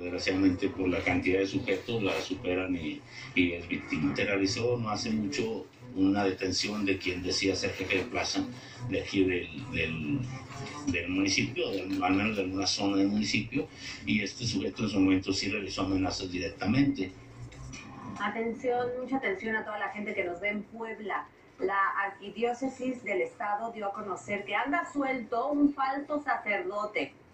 desgraciadamente por la cantidad de sujetos la superan y es víctima. Se realizó no hace mucho una detención de quien decía ser jefe de plaza de aquí del municipio, al menos de alguna zona del municipio, y este sujeto en su momento sí realizó amenazas directamente. Atención, mucha atención a toda la gente que nos ve en Puebla. La arquidiócesis del estado dio a conocer que anda suelto un falso sacerdote.